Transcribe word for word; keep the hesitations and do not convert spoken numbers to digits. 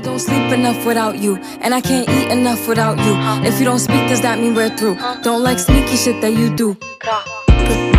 don't sleep enough without you, and I can't eat enough without you. If you don't speak, does that mean we're through? Don't like sneaky shit that you do.